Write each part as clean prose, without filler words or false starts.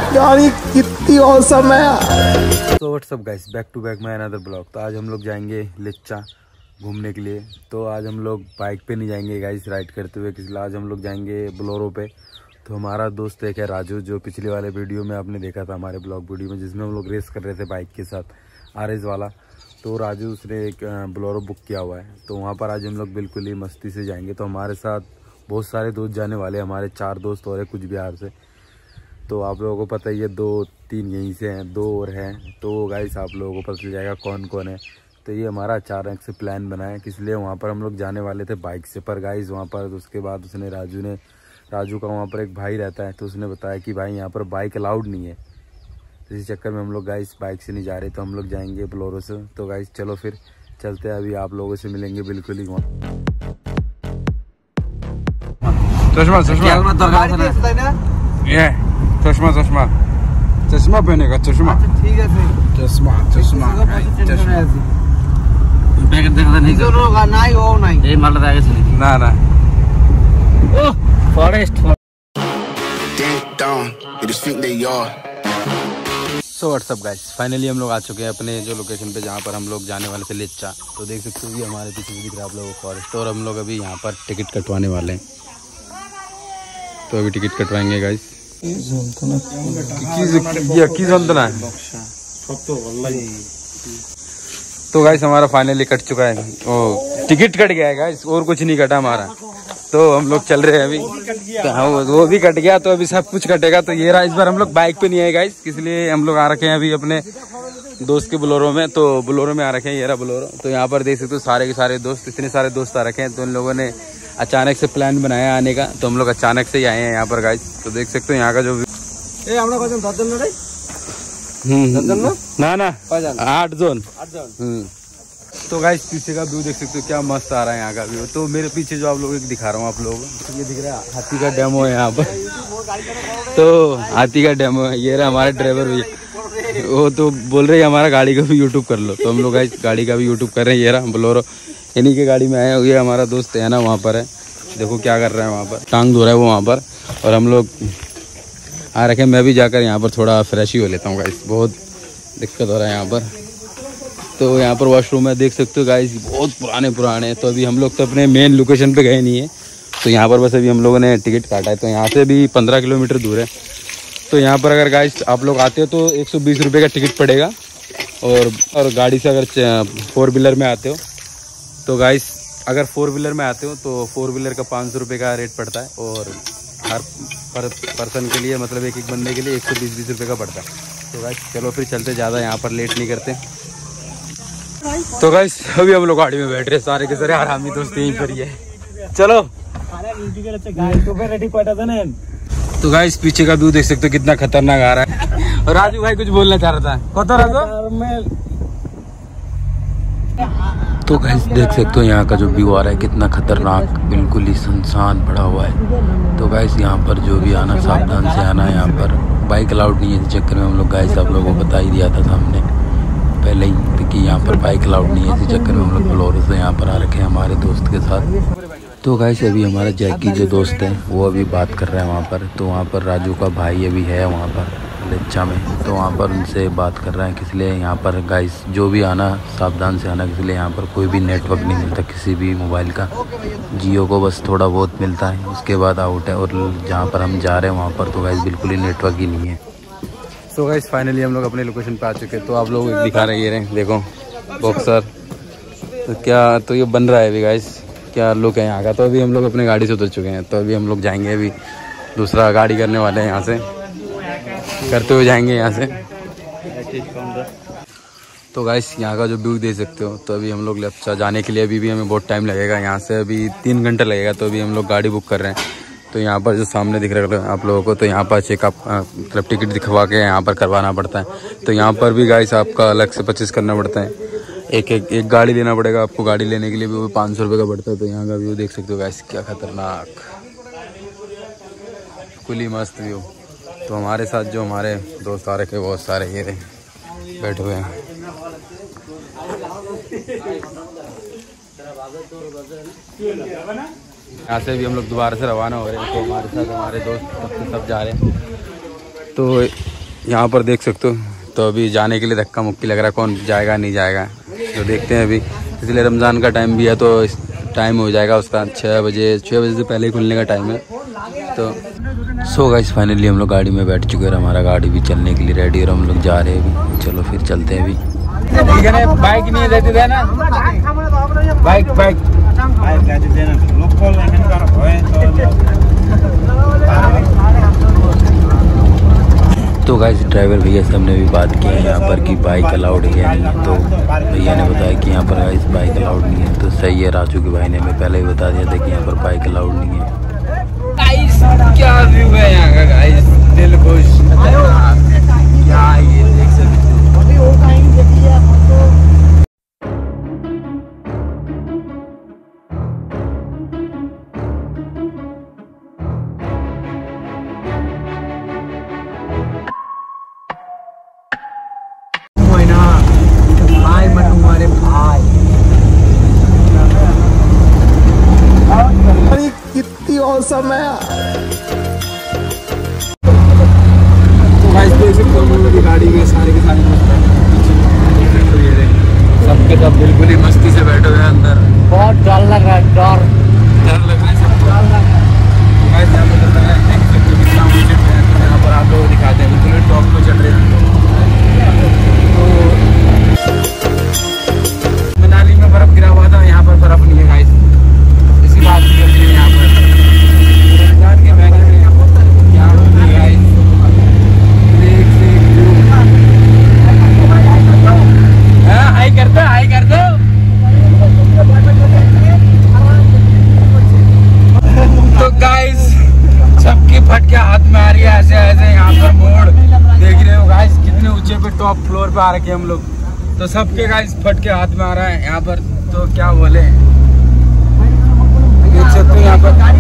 यार ये कितनी औसम है यार। तो whatsapp guys, back to back my another blog. तो आज हम लोग जाएंगे लिच्चा घूमने के लिए। तो आज हम लोग बाइक पे नहीं जाएंगे गाइस राइड करते हुए, इसलिए आज हम लोग जाएंगे बोलेरो पे। तो हमारा दोस्त एक है राजू, जो पिछले वाले वीडियो में आपने देखा था, हमारे ब्लॉग वीडियो में, जिसमें हम लोग रेस कर रहे थे बाइक के साथ, RS वाला। तो राजू उसने एक बोलेरो बुक किया हुआ है, तो वहाँ पर आज हम लोग बिल्कुल ही मस्ती से जाएंगे। तो हमारे साथ बहुत सारे दोस्त जाने वाले, हमारे 4 दोस्त और है कुछ बिहार से। तो आप लोगों को पता ही है, 2-3 यहीं से हैं, 2 और हैं। तो गाइस आप लोगों को पता चल जाएगा कौन कौन है। तो ये हमारा अचानक से प्लान बना है, इसलिए वहाँ पर हम लोग जाने वाले थे बाइक से। पर गाइस वहाँ पर उसके बाद राजू का वहाँ पर एक भाई रहता है, तो उसने बताया कि भाई यहाँ पर बाइक अलाउड नहीं है। तो इसी चक्कर में हम लोग गाइस बाइक से नहीं जा रहे, तो हम लोग जाएंगे बोलेरो से। तो गाइस चलो फिर चलते हैं, अभी आप लोगों से मिलेंगे बिल्कुल ही वहाँ। चश्मा चश्मा पहनेगा, चश्मा। ठीक है फिर चश्मा ना forest. So whatsapp guys, finally हम लोग आ चुके हैं अपने जो लोकेशन पे, जहाँ पर हम लोग जाने वाले थे लिच्चा। तो देख सकते हो कि हमारे पीछे दिख रहा है आप लोगों को फॉरेस्ट। और हम लोग अभी यहाँ पर टिकट कटवाने वाले हैं, तो अभी टिकट कटवाएंगे गाइस। तो गाइस हमारा फाइनली कट चुका है, ओ टिकट कट गया है गाइस, और कुछ नहीं कटा हमारा। तो हम लोग चल रहे हैं अभी, तो हाँ वो भी कट गया, तो अभी सब कुछ कटेगा। तो ये रहा, इस बार हम लोग बाइक पे नहीं आए गाइस, इसलिए हम लोग आ रखे हैं अभी अपने दोस्त के बोलेरो में। तो बोलेरो में आ रखे हैं, ये रहा बोलेरो। तो यहाँ पर देख सकते हो सारे के सारे दोस्त, इतने सारे दोस्त आ रखे हैं। तो इन लोगों ने अचानक से प्लान बनाया आने का, तो हम लोग अचानक से ही आए हैं यहाँ पर गाइस। तो देख सकते हो यहाँ का जो ना 8 जोन। तो गाइस पीछे का व्यू देख सकते हो, क्या मस्त आ रहा है यहाँ का व्यू। तो मेरे पीछे जो आप लोगों को दिखा रहा हूँ आप लोगों को, ये दिख रहा है हाथी का डेमो है यहाँ पर। तो हाथी का डेमो है, ये रहा हमारा ड्राइवर भैया, वो तो बोल रहे हैं हमारा गाड़ी का भी यूट्यूब कर लो। तो हम लोग गाइस गाड़ी का भी यूट्यूब कर रहे हैं। ये रहा बोलेरो, इन्हीं की गाड़ी में आए हैं। ये हमारा दोस्त है ना, वहाँ पर है, देखो क्या कर रहा है वहाँ पर, टांग धो रहा है वो वहाँ पर। और हम लोग आ रखे, मैं भी जाकर यहाँ पर थोड़ा फ्रेश ही हो लेता हूँ गाइस, बहुत दिक्कत हो रहा है यहाँ पर। तो यहाँ पर वॉशरूम है, देख सकते हो गाइस, बहुत पुराने। तो अभी हम लोग तो अपने मेन लोकेशन पे गए नहीं है, तो यहाँ पर बस अभी हम लोगों ने टिकट काटा है। तो यहाँ से भी 15 किलोमीटर दूर है। तो यहाँ पर अगर गाइस आप लोग आते हो तो 120 रुपये का टिकट पड़ेगा। और गाड़ी से अगर 4 व्हीलर में आते हो तो गाइस, अगर 4 व्हीलर में आते हो तो 4 व्हीलर का 500 रुपये का रेट पड़ता है। और हर पर्सन के लिए, मतलब एक बंदे के लिए 120 रुपये का पड़ता है। तो गाइस चलो फिर चलते, ज़्यादा यहाँ पर लेट नहीं करते। तो गाइस अभी हम लोग गाड़ी में बैठ रहे, सारे के सारे आरामी दोस्त यहीं पर ही है। चलो। तो गाइस पीछे का व्यू देख सकते हो, कितना खतरनाक आ रहा है। और राजू भाई कुछ बोलना चाह रहा था, कतो राजू। तो गाइस देख सकते हो यहाँ का जो व्यू आ रहा है, कितना खतरनाक, बिल्कुल ही सुनसान पड़ा हुआ है। तो गाइस यहाँ पर जो भी आना, सावधान से आना। यहाँ पर बाइक अलाउड नहीं है, इस चक्कर में हम लोग गाइस आप लोगों को बता ही दिया था सामने पहले ही कि यहाँ पर बाइक अलाउड नहीं है। इसी चक्कर में हम लोग बोलेरो से यहाँ पर आ रखे हैं हमारे दोस्त के साथ। तो गाइस अभी हमारा जैकी जो दोस्त है वो अभी बात कर रहा है वहाँ पर। तो वहाँ पर राजू का भाई अभी है वहाँ पर लिच्चा में, तो वहाँ पर उनसे बात कर रहा है। इसलिए यहाँ पर गाइस जो भी आना, सावधान से आना, इसलिए यहाँ पर कोई भी नेटवर्क नहीं मिलता किसी भी मोबाइल का। जियो को बस थोड़ा बहुत मिलता है, उसके बाद आउट है। और जहाँ पर हम जा रहे हैं वहाँ पर तो गाइस बिल्कुल ही नेटवर्क ही नहीं है। तो गाइस फाइनली हम लोग अपने लोकेशन पे आ चुके हैं। तो आप लोग दिखा रहे हैं, ये देखो बॉक्सर। तो क्या, तो ये बन रहा है अभी गाइस, क्या लुक है यहाँ का। तो अभी हम लोग अपने गाड़ी से उतर चुके हैं, तो अभी हम लोग जाएंगे, अभी दूसरा गाड़ी करने वाले हैं, यहाँ से करते हुए जाएंगे यहाँ से। तो गाइस यहाँ का जो व्यू दे सकते हो। तो अभी हम लोग लिच्चा जाने के लिए अभी भी हमें बहुत टाइम लगेगा, यहाँ से अभी 3 घंटे लगेगा। तो अभी हम लोग गाड़ी बुक कर रहे हैं। तो यहाँ पर जो सामने दिख रहा है आप लोगों को, तो यहाँ पर चेकअप, मतलब टिकट दिखवा के यहाँ पर करवाना पड़ता है। तो यहाँ पर भी गाइस आपका अलग से 25 करना पड़ता है, एक गाड़ी लेना पड़ेगा आपको। गाड़ी लेने के लिए भी वो 500 रुपये का पड़ता है। तो यहाँ का व्यू देख सकते हो गाइस, क्या खतरनाक, बिल्कुल ही मस्त व्यू। तो हमारे साथ जो हमारे दोस्त आ रखे बहुत सारे ये रहे बैठे हुए हैं। यहाँ से भी हम लोग दोबारा से रवाना हो रहे हैं। तो हमारे साथ हमारे दोस्त सब जा रहे हैं। तो यहाँ पर देख सकते हो। तो अभी जाने के लिए धक्का मुक्की लग रहा है, कौन जाएगा नहीं जाएगा तो देखते हैं अभी। इसलिए रमज़ान का टाइम भी है तो टाइम हो जाएगा उसका 6 बजे से पहले ही खुलने का टाइम है। तो सो गाइस फाइनली हम लोग गाड़ी में बैठ चुके हैं, हमारा गाड़ी भी चलने के लिए रेडी और हम लोग जा रहे हैं अभी। चलो फिर चलते हैं अभी। बाइक नहीं देते थे ना, बाइक तो गाइस ड्राइवर भैया से हमने भी बात की है यहाँ पर कि बाइक अलाउड है या नहीं। तो भैया ने बताया कि यहाँ पर गाइस बाइक अलाउड नहीं है। तो सही है, राजू के भाई ने हमें पहले ही बता दिया था कि यहाँ पर बाइक अलाउड नहीं है। गाइस क्या व्यू है यहाँ का गाइस, दिल खुश। क्या ये देख सकते हो। कितनी औसम है। तो गाइस देख सकते हो गाड़ी में सारे के सारे सबके सब बिल्कुल ही मस्ती से बैठे हुए हैं अंदर। बहुत डर लग रहा है, डर लग रहा है सबको। गाइस यहाँ पर लग रहा है देख सकते हो कितना ऊंचे पे है। तो यहाँ पर आप लोग दिखाते हैं बिल्कुल टॉप पे चढ़ रहे हैं। तो मनाली में बर्फ गिरा हुआ था, यहाँ पर बर्फ नहीं है गाइस। इसी बात की वजह से यहाँ पर रमजान के महीने में यहाँ पर गाइस हाई कर दो। तो गाइस सबकी फटके हाथ में आ रही है ऐसे ऐसे। यहाँ पर मोड़ देख रहे हो गाइस, कितने ऊंचे पे टॉप फ्लोर पे आ रखे हम लोग। तो सबके गाइस फटके हाथ में आ रहा है यहाँ पर। तो क्या बोले, देख सकते हो यहाँ पर।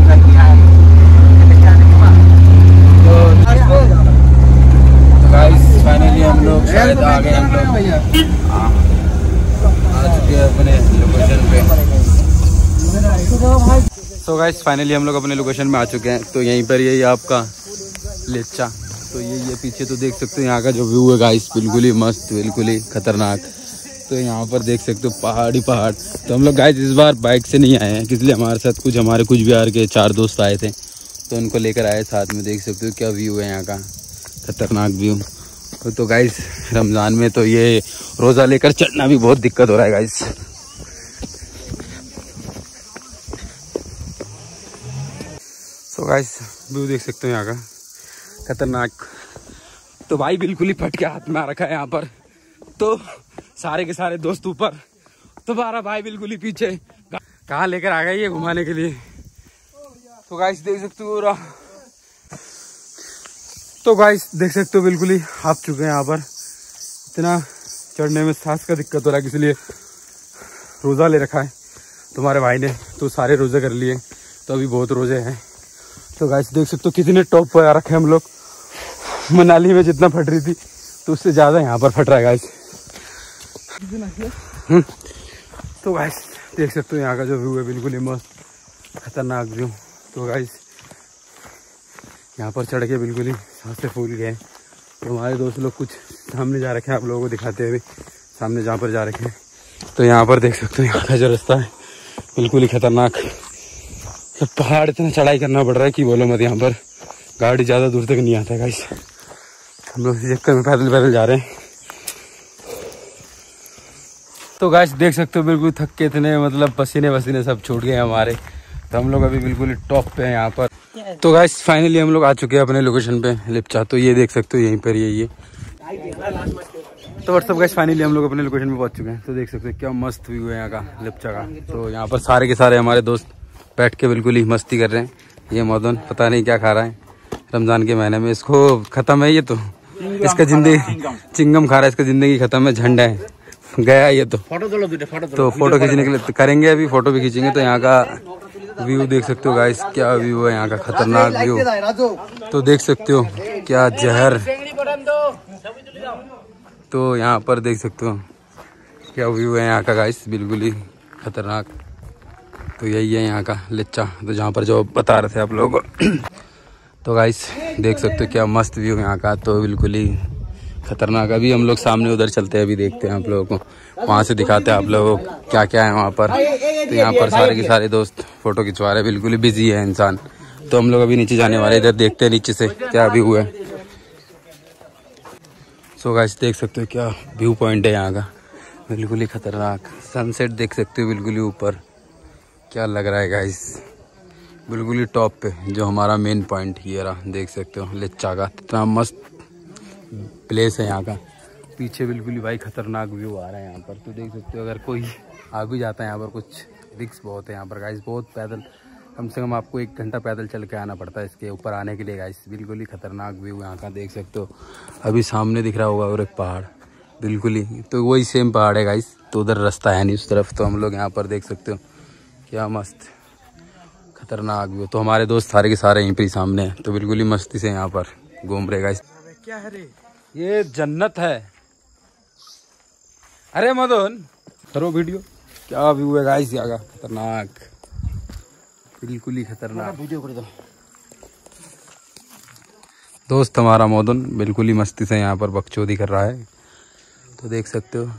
तो गाइस फाइनली हम लोग शायद आ गए, हम लोग आ चुके हैं अपने लोकेशन पे। तो गाइस फाइनली हम लोग अपने लोकेशन में आ चुके हैं। तो यहीं पर यही आपका लेचा। तो ये पीछे तो देख सकते हो यहाँ का जो व्यू है गाइस, बिल्कुल ही मस्त, बिल्कुल ही खतरनाक। तो यहाँ पर देख सकते हो पहाड़ ही पहाड़। तो हम लोग गाइस इस बार बाइक से नहीं आए हैं, इसलिए हमारे साथ हमारे कुछ बिहार के 4 दोस्त आए थे तो उनको लेकर आए साथ में। देख सकते हो क्या व्यू है यहाँ का, खतरनाक व्यू। तो गाइस रमज़ान में तो ये रोज़ा लेकर चढ़ना भी बहुत दिक्कत हो रहा है गाइस। तो गाइस व्यू देख सकते हो यहाँ का, खतरनाक। तो भाई बिल्कुल ही फट के हाथ में आ रखा है यहाँ पर। तो सारे के सारे दोस्त ऊपर, तुम्हारा भाई बिल्कुल ही पीछे। कहाँ लेकर आ गए ये घुमाने के लिए। तो गाइस देख सकते हो तो गाइस देख सकते हो बिल्कुल ही आप चुके हैं यहाँ पर। इतना चढ़ने में सांस का दिक्कत हो रहा है, इसलिए रोज़ा ले रखा है तुम्हारे भाई ने। तो सारे रोज़े कर लिए, तो अभी बहुत रोज़े हैं। तो गाइस देख सकते हो कितने टॉप पर आ रखे हैं हम लोग। मनाली में जितना फट रही थी तो उससे ज़्यादा यहाँ पर फट रहा है गाइस। तो गाइस देख सकते हो यहाँ का जो व्यू है, बिल्कुल ही मस्त खतरनाक व्यू। तो गाइस यहाँ पर चढ़ के बिल्कुल ही सांसें फूल गए। तो हमारे दोस्त लोग कुछ सामने जा रखे हैं, आप लोगों को दिखाते हुए सामने जहाँ पर जा रखे हैं। तो यहाँ पर देख सकते हो यहाँ का जो रास्ता है बिल्कुल ही खतरनाक। तो पहाड़ इतना चढ़ाई करना पड़ रहा है कि बोलो मत। यहाँ पर गाड़ी ज़्यादा दूर तक नहीं आता गाइस। हम लोग इस चक्कर में पैदल पैदल जा रहे हैं। तो गाइस देख सकते हो बिल्कुल थक के इतने मतलब पसीने वसीने सब छूट गए हमारे। तो हम लोग अभी बिल्कुल टॉप पे हैं यहाँ पर। तो गाइस फाइनली हम लोग आ चुके हैं अपने लोकेशन पे लिपचा। तो ये देख सकते हो यहीं पर ये तो व्हाट्सअप गाइस फाइनली हम लोग अपने लोकेशन पे पहुंच चुके हैं। तो देख सकते हो क्या मस्त व्यू है यहाँ का लिपचा का। तो यहाँ पर सारे के सारे हमारे दोस्त बैठ के बिल्कुल ही मस्ती कर रहे हैं। ये मदन पता नहीं क्या खा रहा है रमजान के महीने में, इसको खत्म है ये। तो इसका जिंदगी चिंगम खा रहा है, इसका जिंदगी खत्म है, झंडा है गया ये। तो फोटो खींचने के लिए करेंगे, अभी फोटो भी खींचेंगे। तो यहाँ का व्यू देख सकते हो गाइस, क्या व्यू है यहाँ का, खतरनाक व्यू। तो देख सकते हो क्या जहर। तो यहाँ पर देख सकते हो क्या व्यू है यहाँ का गाइस, बिल्कुल ही खतरनाक। तो यही है यहाँ का लिच्चा, तो जहाँ पर जो बता रहे थे आप लोग। तो गाइस देख सकते हो क्या मस्त व्यू यहाँ का, तो बिल्कुल ही खतरनाक। अभी हम लोग सामने उधर चलते हैं, अभी देखते हैं आप लोगों को, वहाँ से दिखाते हैं आप लोगों को क्या क्या है वहाँ पर। तो यहाँ पर सारे के सारे दोस्त फोटो खिंचवा रहे हैं, बिल्कुल ही बिजी है इंसान। तो हम लोग अभी नीचे जाने वाले, इधर देखते हैं नीचे से क्या व्यू है। सो गाइस देख सकते हो क्या व्यू पॉइंट है यहाँ का, बिल्कुल ही खतरनाक। सनसेट देख सकते हो बिल्कुल ही ऊपर, क्या लग रहा है गाइस, बिल्कुल ही टॉप पे जो हमारा मेन पॉइंट ये रहा, देख सकते हो लिच्चा का। इतना मस्त प्लेस है यहाँ का, पीछे बिल्कुल ही भाई खतरनाक व्यू आ रहा है यहाँ पर। तो देख सकते हो अगर कोई आ भी जाता है यहाँ पर, कुछ रिस्क बहुत है यहाँ पर गाइस, बहुत पैदल, कम से कम आपको 1 घंटा पैदल चल के आना पड़ता है इसके ऊपर आने के लिए गाइस। बिल्कुल ही खतरनाक व्यू यहाँ का देख सकते हो। अभी सामने दिख रहा होगा और एक पहाड़, बिल्कुल ही तो वही सेम पहाड़ है गाइस। तो उधर रास्ता है नहीं उस तरफ, तो हम लोग यहाँ पर देख सकते हो क्या मस्त खतरनाक व्यू। तो हमारे दोस्त सारे के सारे यहीं पर सामने हैं, तो बिल्कुल ही मस्ती से यहाँ पर घूम रहे गाइस। क्या है रे? ये जन्नत है। अरे मदन करो वीडियो, क्या व्यू है गाइस यहाँ का, खतरनाक, बिल्कुल ही खतरनाक। वीडियो कर दो। दोस्त हमारा मदन बिल्कुल ही मस्ती से यहाँ पर बकचोदी कर रहा है, तो देख सकते हो।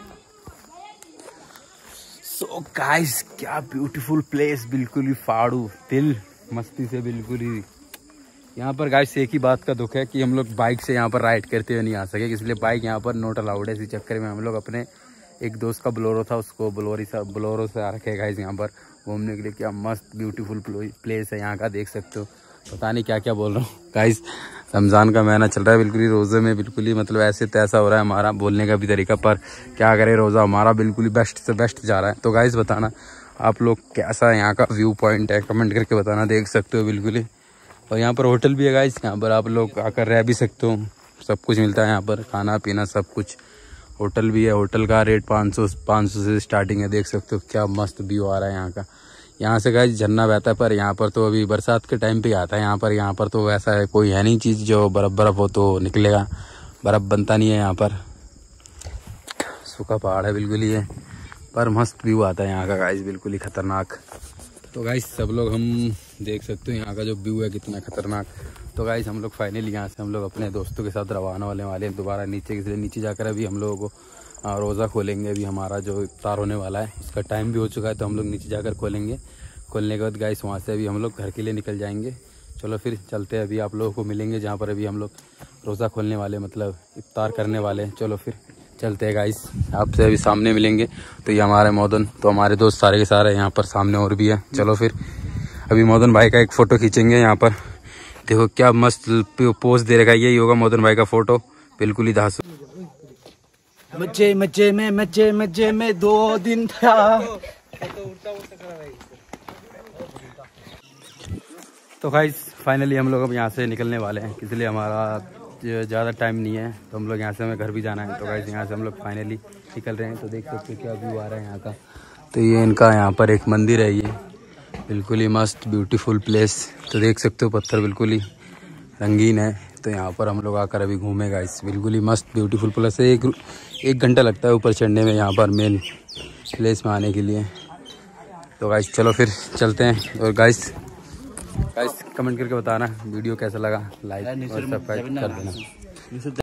सो गाइस क्या ब्यूटीफुल प्लेस, बिल्कुल ही फाड़ू दिल मस्ती से, बिल्कुल ही। यहाँ पर गाइस एक ही बात का दुख है कि हम लोग बाइक से यहाँ पर राइड करते हुए नहीं आ सके, इसलिए बाइक यहाँ पर नॉट अलाउड है। इसी चक्कर में हम लोग अपने एक दोस्त का बोलेरो था, उसको बोलेरो से आ रखे गाइस यहाँ पर घूमने के लिए। क्या मस्त ब्यूटीफुल प्लेस है यहाँ का, देख सकते हो। पता नहीं क्या क्या बोल रहा हूँ गाइस, रमज़ान का महीना चल रहा है, बिल्कुल ही रोज़े में बिल्कुल ही मतलब ऐसे तैसा हो रहा है हमारा बोलने का भी तरीका, पर क्या करें, रोज़ा हमारा बिल्कुल ही बेस्ट से बेस्ट जा रहा है। तो गाइस बताना आप लोग कैसा यहाँ का व्यू पॉइंट है, कमेंट करके बताना, देख सकते हो बिल्कुल ही। और यहाँ पर होटल भी है गाइस, यहाँ पर आप लोग आकर रह भी सकते हो, सब कुछ मिलता है यहाँ पर, खाना पीना सब कुछ। होटल भी है, होटल का रेट 500 से स्टार्टिंग है, देख सकते हो क्या मस्त व्यू आ रहा है यहाँ का। यहाँ से गाइस झरना बहता है, पर यहाँ पर तो अभी बरसात के टाइम पे आता है यहाँ पर तो ऐसा है कोई है नहीं चीज़ जो बर्फ़ हो तो निकलेगा, बर्फ़ बनता नहीं है यहाँ पर, सूखा पहाड़ है बिल्कुल ही है, पर मस्त व्यू आता है यहाँ का गाइस, बिल्कुल ही खतरनाक। तो गाइस सब लोग हम देख सकते हो यहाँ का जो व्यू है कितना खतरनाक। तो गाइस हम लोग फाइनली यहाँ से हम लोग अपने दोस्तों के साथ रवाना होने वाले हैं दोबारा नीचे, इसलिए नीचे जाकर अभी हम लोगों को रोज़ा खोलेंगे। अभी हमारा जो इफ्तार होने वाला है उसका टाइम भी हो चुका है, तो हम लोग नीचे जाकर खोलेंगे। खोलने के बाद गाइस वहाँ से अभी हम लोग घर के लिए निकल जाएंगे। चलो फिर चलते हैं, अभी आप लोगों को मिलेंगे जहाँ पर अभी हम लोग रोज़ा खोलने वाले, मतलब इफ्तार करने वाले हैं। चलो फिर चलते हैं गाइस, आपसे अभी सामने मिलेंगे। तो ये हमारे मदन, तो हमारे दोस्त सारे के सारे यहाँ पर सामने और भी है। चलो फिर अभी मदन भाई का एक फ़ोटो खींचेंगे यहाँ पर, देखो क्या मस्त पोज दे रखा है, यही होगा मदन भाई का फ़ोटो, बिल्कुल ही धांसू। मजे में 2 दिन था। तो गाइस फाइनली हम लोग अब यहाँ से निकलने वाले हैं, इसलिए हमारा ज़्यादा टाइम नहीं है, तो हम लोग यहाँ से हमें घर भी जाना है। तो गाइस यहाँ से हम लोग फाइनली निकल रहे हैं। तो देख सकते हो क्या व्यू आ रहा है यहाँ का। तो ये इनका यहाँ पर एक मंदिर है, ये बिल्कुल ही मस्त ब्यूटीफुल प्लेस। तो देख सकते हो पत्थर बिल्कुल ही रंगीन है। तो यहाँ पर हम लोग आकर अभी घूमेगा, इस बिल्कुल ही मस्त ब्यूटीफुल प्लेस है। 1 घंटा लगता है ऊपर चढ़ने में यहाँ पर मेन प्लेस में आने के लिए। तो गाइस चलो फिर चलते हैं। और गाइस कमेंट करके बताना वीडियो कैसा लगा, लाइक और सब्सक्राइब कर देना।